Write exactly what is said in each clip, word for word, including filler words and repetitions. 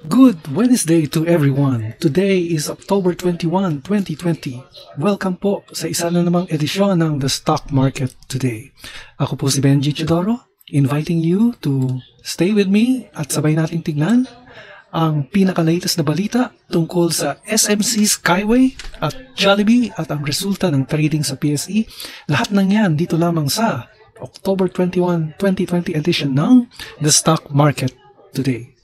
Good Wednesday to everyone. Today is October twenty-first, twenty twenty. Welcome po sa isa na namang edisyon ng The Stock Market Today. Ako po si Benji Chidoro, inviting you to stay with me at sabay nating tignan ang pinaka-latest na balita tungkol sa S M C Skyway at Jollibee at ang resulta ng trading sa P S E. Lahat ng yan dito lamang sa October twenty-first, twenty twenty edition ng The Stock Market Today.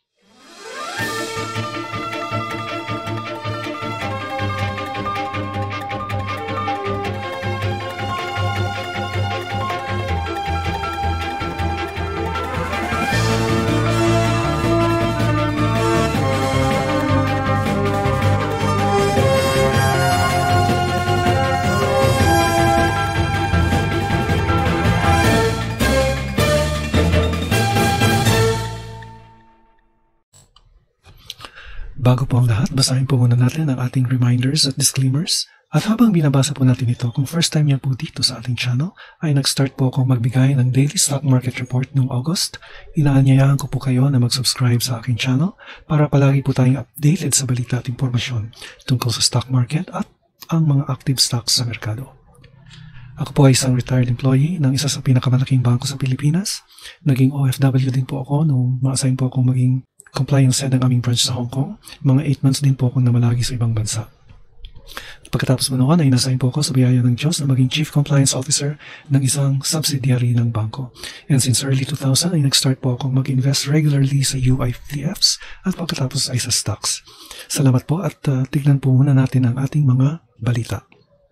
Bago po ang lahat, basahin po muna natin ang ating reminders at disclaimers. At habang binabasa po natin ito, kung first time yan po dito sa ating channel, ay nag-start po akong magbigay ng daily stock market report noong August. Inaanyayahan ko po kayo na mag-subscribe sa aking channel para palagi po tayong updated sa balita at impormasyon tungkol sa stock market at ang mga active stocks sa merkado. Ako po ay isang retired employee ng isa sa pinakamalaking bangko sa Pilipinas. Naging O F W din po ako nung ma-assign po akong maging compliance head ng aming branch sa Hong Kong. Mga eight months din po akong namalagi sa ibang bansa. Pagkatapos mo noon ay nasign po ako sa biyaya ng Diyos na maging Chief Compliance Officer ng isang subsidiary ng bangko. And since early two thousand ay nag-start po akong mag-invest regularly sa U I T Fs at pagkatapos ay sa stocks. Salamat po at uh, tignan po muna natin ang ating mga balita.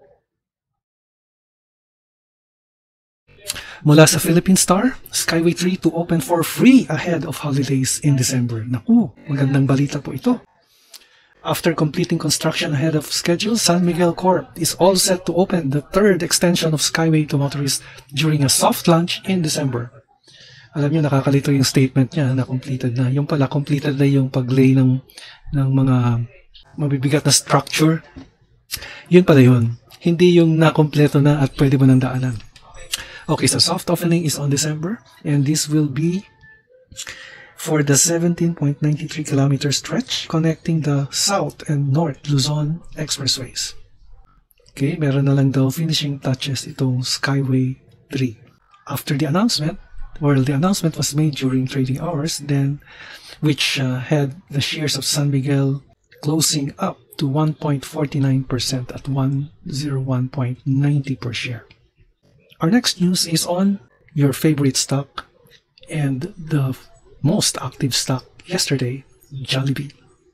Mula sa Philippine Star, Skyway three to open for free ahead of holidays in December. Naku, magandang balita po ito. After completing construction ahead of schedule, San Miguel Corp is all set to open the third extension of Skyway to motorists during a soft launch in December. Alam niyo, nakakalito yung statement niya na completed na. Yung pala, completed na yung paglay ng, ng mga mabibigat na structure. Yun pala yun. Hindi yung nakompleto na at pwede mo nang daanan. Okay, so soft opening is on December, and this will be for the seventeen point nine three kilometer stretch connecting the South and North Luzon Expressways. Okay, meron na lang daw finishing touches itong Skyway three. After the announcement, well, the announcement was made during trading hours, then which uh, had the shares of San Miguel closing up to one point four nine percent at one oh one point nine zero per share. Our next news is on your favorite stock and the most active stock yesterday, Jollibee.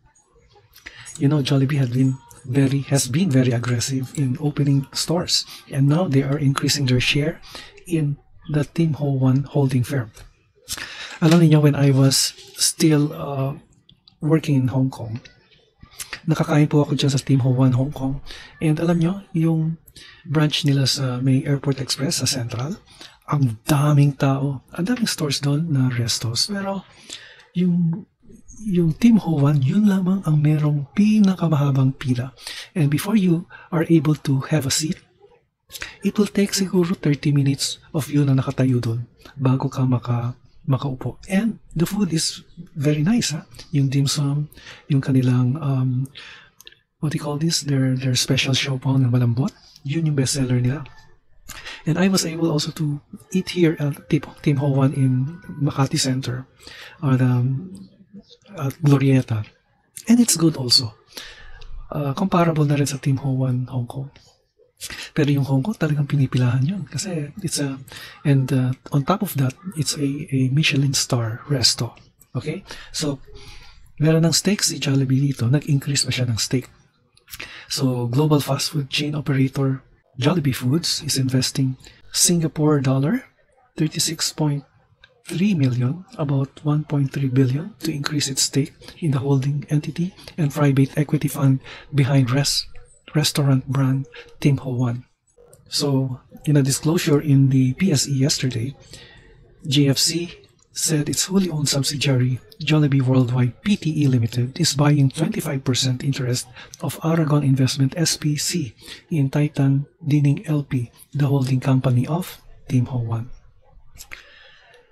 You know, Jollibee had been very has been very aggressive in opening stores, and now they are increasing their share in the Tim Ho Wan holding firm. Alam niyo, when I was still uh, working in Hong Kong, nakakain po ako dyan sa Tim Ho Wan Hong Kong, and alam niyo, yung branch nila sa may Airport Express sa Central, ang daming tao, ang daming stores doon na restos, pero yung yung Tim Ho Wan, yun lamang ang merong pinakamahabang pila, and before you are able to have a seat, it will take siguro thirty minutes of you na nakatayo doon bago ka maka makaupo. And the food is very nice, ha? Yung dim sum, yung kanilang um, what do you call this? Their their special siopao na malambot. Yun yung bestseller nila. And I was able also to eat here at Tim Ho Wan in Makati Center at, um, at Glorieta. And it's good also. Uh, comparable na rin sa Tim Ho Wan Hong Kong. Pero yung Hong Kong talagang pinipilahan yun. Kasi it's a, and uh, on top of that, it's a, a Michelin star resto. Okay? So, meron ng steak si Jollibee dito. Nag-increase pa siya ng steak. So, global fast food chain operator Jollibee Foods is investing Singapore dollar thirty-six point three million, about one point three billion, to increase its stake in the holding entity and private equity fund behind res restaurant brand Tim Ho Wan. So, in a disclosure in the P S E yesterday, J F C said its wholly owned subsidiary, Jollibee Worldwide P T E Limited, is buying twenty-five percent interest of Aragon Investment S P C in Titan Dining L P, the holding company of Tim Ho Wan.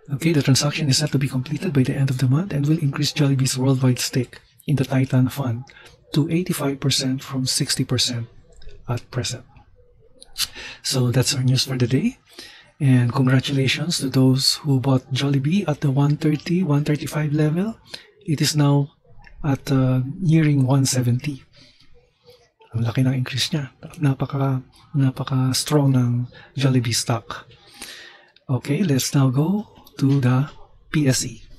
Okay, the transaction is set to be completed by the end of the month and will increase Jollibee's worldwide stake in the Titan Fund to eighty-five percent from sixty percent at present. So that's our news for the day. And congratulations to those who bought Jollibee at the one thirty, one thirty-five level. It is now at uh, nearing one seventy. Ang laki ng increase niya. Napaka, napaka strong ng Jollibee stock. Okay, let's now go to the P S E.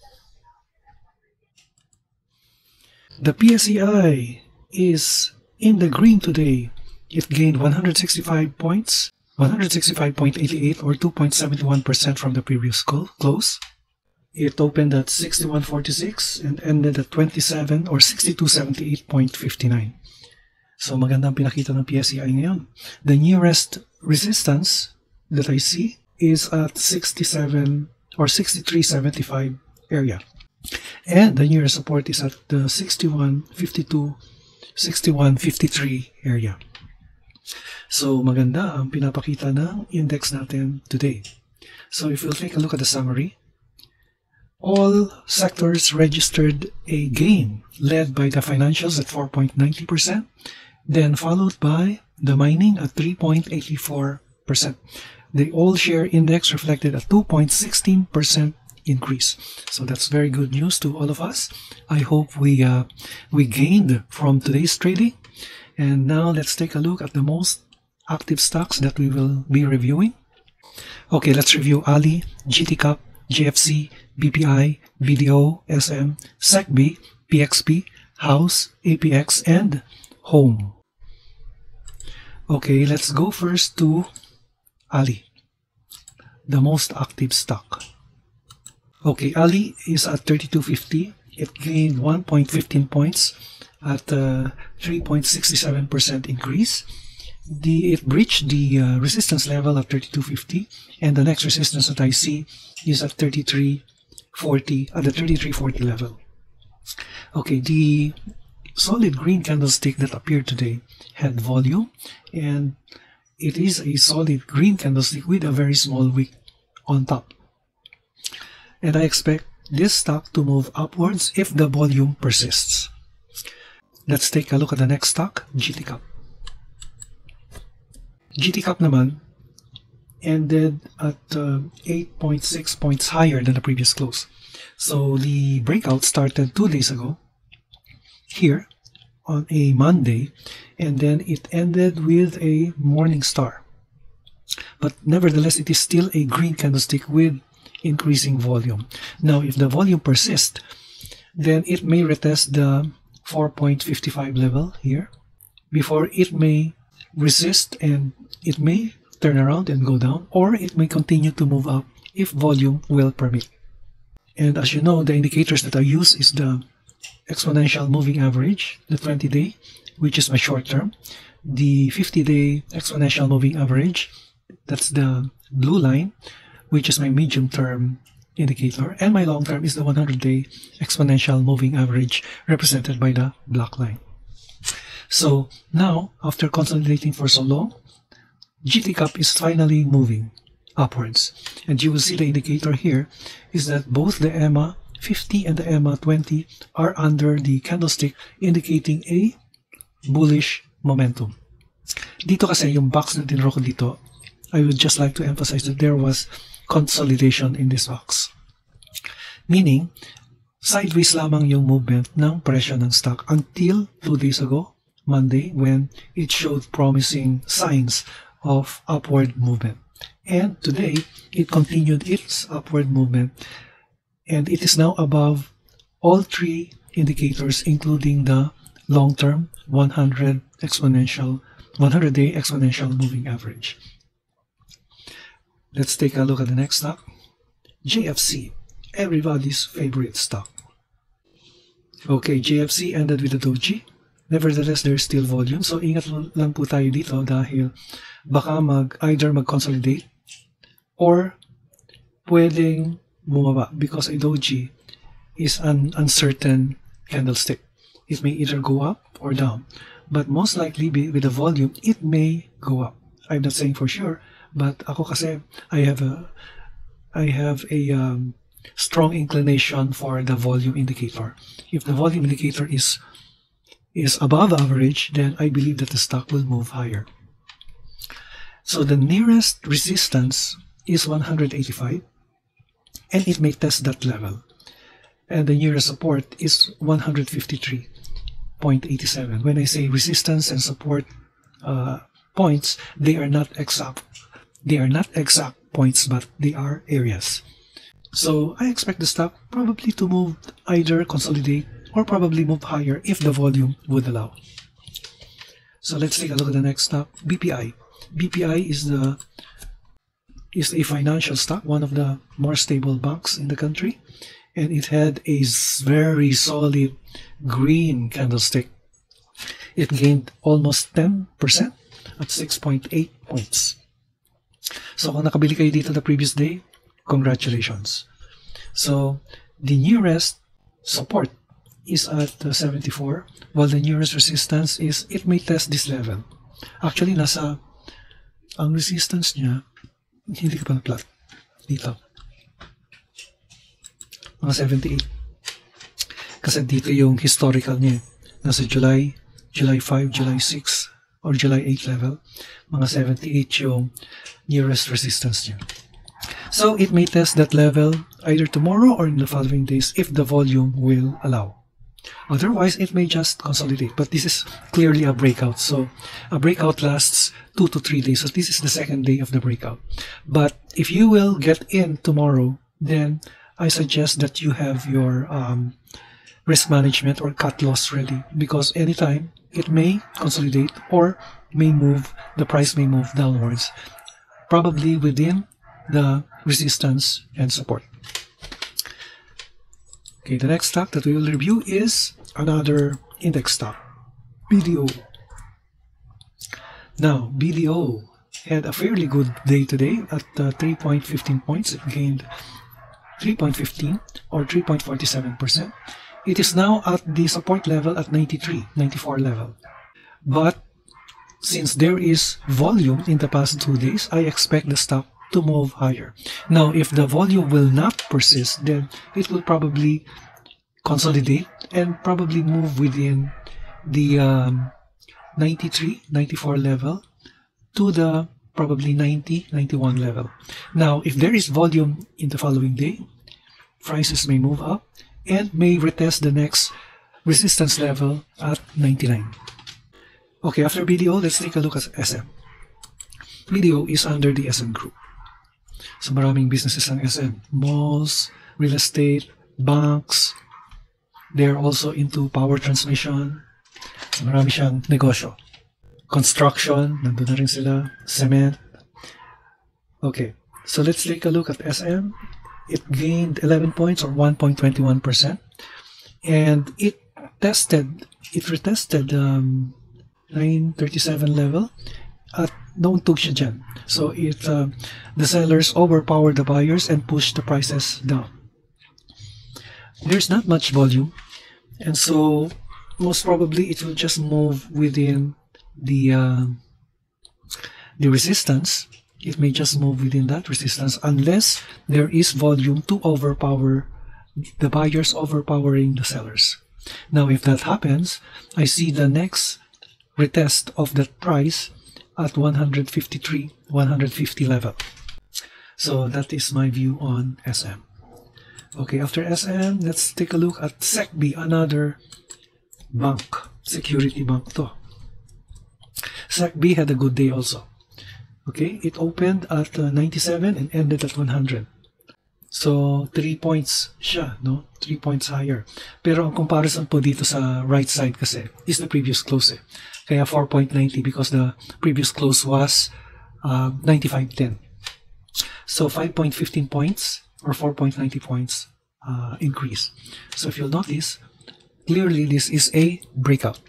The P S E I is in the green today. It gained one hundred sixty-five points, one hundred sixty-five point eight eight or two point seven one percent from the previous close. It opened at sixty-one forty-six and ended at twenty-seven or sixty-two seventy-eight point five nine. So magandang pinakita ng P S E I ngayon. The nearest resistance that I see is at sixty-seven or sixty-three seventy-five area. And the nearest support is at the sixty-one fifty-two, sixty-one fifty-three area. So maganda ang pinapakita ng index natin today. So if we'll take a look at the summary, all sectors registered a gain led by the financials at four point nine zero percent, then followed by the mining at three point eight four percent. The all-share index reflected a two point one six percent increase. So that's very good news to all of us. I hope we uh, we gained from today's trading. And now let's take a look at the most active stocks that we will be reviewing. Okay, let's review Ali, G T C A P, J F C, B P I, B D O, S M, S E C B, P X P, House, A P X, and Home. Okay, let's go first to Ali, the most active stock. Okay, Ali is at thirty-two fifty. It gained one point one five points at a three point six seven percent increase. The, it breached the uh, resistance level at thirty-two fifty, and the next resistance that I see is at thirty-three forty, at the thirty-three forty level. Okay, the solid green candlestick that appeared today had volume, and it is a solid green candlestick with a very small wick on top. And I expect this stock to move upwards if the volume persists. Let's take a look at the next stock, G T C A P. G T C A P naman ended at uh, eight point six points higher than the previous close. So the breakout started two days ago here on a Monday, and then it ended with a morning star. But nevertheless, it is still a green candlestick with increasing volume. Now, if the volume persists, then it may retest the four point five five level here before it may resist, and it may turn around and go down, or it may continue to move up if volume will permit. And as you know, the indicators that I use is the exponential moving average, the twenty day, which is my short term, the fifty day exponential moving average, that's the blue line, which is my medium term indicator, and my long term is the one hundred day exponential moving average, represented by the black line. So now, after consolidating for so long, G T C A P is finally moving upwards, and you will see the indicator here is that both the E M A fifty and the E M A twenty are under the candlestick, indicating a bullish momentum. Dito kasi yung box na tinuro ko dito, I would just like to emphasize that there was consolidation in this box. Meaning, sideways lamang yung movement ng presyo ng stock until two days ago, Monday, when it showed promising signs of upward movement. And today, it continued its upward movement, and it is now above all three indicators, including the long-term one hundred exponential, one hundred day exponential moving average. Let's take a look at the next stock, J F C, everybody's favorite stock. Okay, J F C ended with a doji. Nevertheless, there's still volume, so ingat lang po tayo dito dahil baka mag either mag-consolidate or pwedeng bumaba, because a doji is an uncertain candlestick. It may either go up or down, but most likely with the volume, it may go up. I'm not saying for sure, but ako kasi I have a I have a um, strong inclination for the volume indicator. If the volume indicator is is above average, then I believe that the stock will move higher. So the nearest resistance is one hundred eighty-five, and it may test that level. And the nearest support is one hundred fifty-three point eight seven. When I say resistance and support uh, points, they are not exact. They are not exact points, but they are areas. So I expect the stock probably to move, either consolidate or probably move higher if the volume would allow. So let's take a look at the next stock, B P I. B P I is the is a financial stock, one of the more stable banks in the country, and it had a very solid green candlestick. It gained almost ten percent at six point eight points. So kung nakabili kayo dito the previous day, congratulations. So the nearest support is at uh, seventy-four, while the nearest resistance is, it may test this level. Actually, nasa, ang resistance niya, hindi ka pa na-plot. Dito. Mga seventy-eight. Kasi dito yung historical niya. Nasa July, July five, July six, or July eight level. Mga seventy-eight yung nearest resistance niya. So it may test that level either tomorrow or in the following days if the volume will allow. Otherwise, it may just consolidate. But this is clearly a breakout. So a breakout lasts two to three days. So this is the second day of the breakout. But if you will get in tomorrow, then I suggest that you have your um, risk management or cut loss ready, because anytime it may consolidate or may move, the price may move downwards, probably within the resistance and support. Okay, the next stock that we will review is another index stock, B D O. Now, B D O had a fairly good day today at uh, three point one five points. It gained three point one five or three point four seven percent. It is now at the support level at ninety-three, ninety-four level. But since there is volume in the past two days, I expect the stock to move higher. Now, if the volume will not persist, then it will probably consolidate and probably move within the um, ninety-three, ninety-four level to the probably ninety, ninety-one level. Now, if there is volume in the following day, prices may move up and may retest the next resistance level at ninety-nine. Okay, after B D O, let's take a look at S M. B D O is under the S M group. So maraming businesses ng S M. Malls, real estate, banks. They're also into power transmission. So marami siyang negosyo. Construction, nandun na rin sila. Cement. Okay, so let's take a look at S M. It gained eleven points or one point two one percent. And it tested, it retested um, nine thirty-seven level at nauntog siya dyan. So it, uh, the sellers overpowered the buyers and pushed the prices down. There's not much volume, and so most probably it will just move within the uh, the resistance. It may just move within that resistance unless there is volume to overpower the buyers, overpowering the sellers. Now, if that happens, I see the next retest of that price at one hundred fifty-three, one hundred fifty level. So that is my view on S M. Okay, after S M, let's take a look at S E C B, another bank, security bank to. S E C B had a good day also. Okay, it opened at uh, ninety-seven and ended at one hundred. So, three points siya, no? three points higher. Pero ang comparison po dito sa right side kasi is the previous close eh. Kaya four point nine zero because the previous close was uh, ninety-five ten. So, five point one five points or four point nine zero points uh, increase. So, if you'll notice, clearly this is a breakout.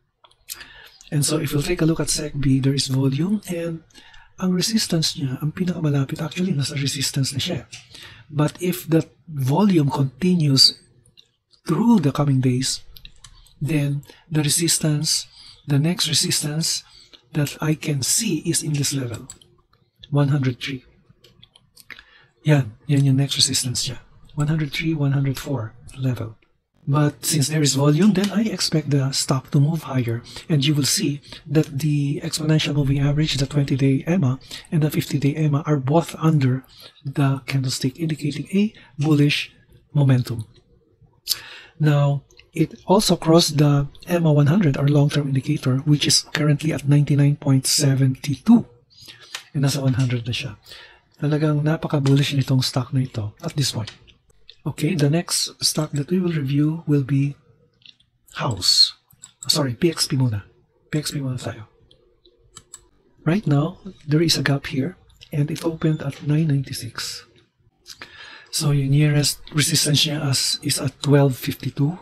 And so, if you'll take a look at S E C B, there is volume and ang resistance niya, ang pinakamalapit, actually nasa resistance na siya. But if the volume continues through the coming days, then the resistance, the next resistance that I can see is in this level, one hundred three. Yan, yan yung next resistance niya. one hundred three, one hundred four level. But since there is volume, then I expect the stock to move higher. And you will see that the exponential moving average, the twenty-day E M A and the fifty-day E M A are both under the candlestick, indicating a bullish momentum. Now, it also crossed the E M A one hundred, our long-term indicator, which is currently at ninety-nine point seven two. And nasa one hundred na siya. Talagang napaka-bullish nitong stock na ito at this point. Okay, the next stock that we will review will be House. Sorry, P X P muna. P X P muna tayo. Right now, there is a gap here and it opened at nine ninety-six. So yung nearest resistance niya as, is at twelve fifty-two.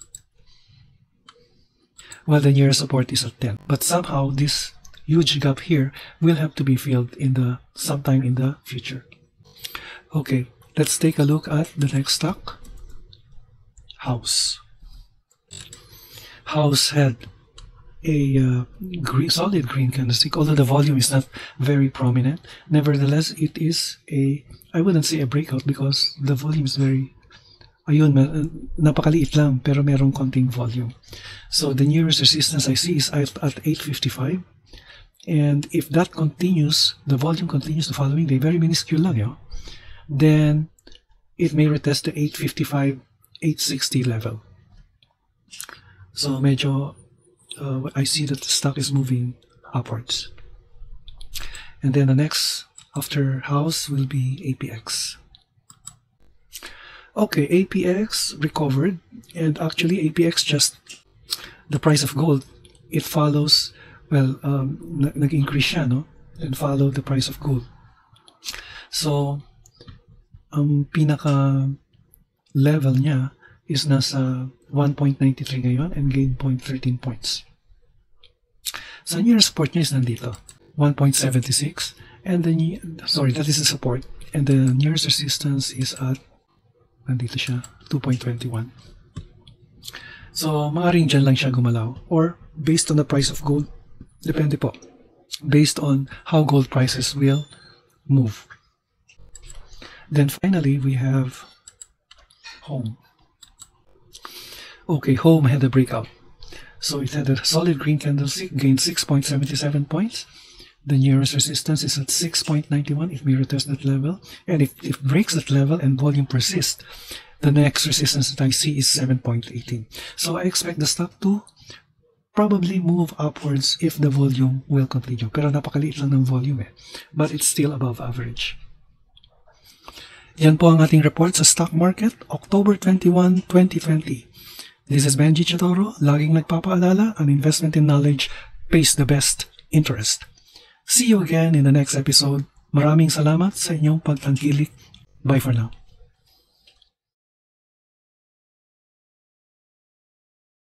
While the nearest support is at ten. But somehow this huge gap here will have to be filled in the sometime in the future. Okay. Let's take a look at the next stock. House. House had a uh, green, solid green candlestick, although the volume is not very prominent. Nevertheless, it is a, I wouldn't say a breakout because the volume is very, ayun, napakaliit lang, pero merong konting volume. So the nearest resistance I see is at, at eight fifty-five. And if that continues, the volume continues the following day, very minuscule lang, yo. Then it may retest the eight fifty-five, eight sixty level. So medyo, uh, I see that the stock is moving upwards. And then the next after House will be A P X. Okay, A P X recovered, and actually A P X just, the price of gold, it follows, well, um, nag-increase siya, no? And follow the price of gold. So, ang pinaka level niya is nasa one point nine three ngayon and gain zero point one three points. So nearest support niya is nandito, one point seven six, and the sorry, that is the support, and the nearest resistance is at nandito siya, two point two one. So maaaring dyan lang siya gumalaw, or based on the price of gold, depende po, based on how gold prices will move. Then finally, we have Home. Okay, Home had a breakout. So it had a solid green candlestick, gained six point seven seven points. The nearest resistance is at six point nine one. It may retest that level. And if it breaks that level and volume persists, the next resistance that I see is seven point one eight. So I expect the stock to probably move upwards if the volume will continue. Pero napakaliit lang ng volume eh. But it's still above average. Yan po ang ating report sa stock market, October twenty-first, twenty twenty. This is Benji Chitoro, laging nagpapaalala, an investment in knowledge pays the best interest. See you again in the next episode. Maraming salamat sa inyong pagtangkilik. Bye for now.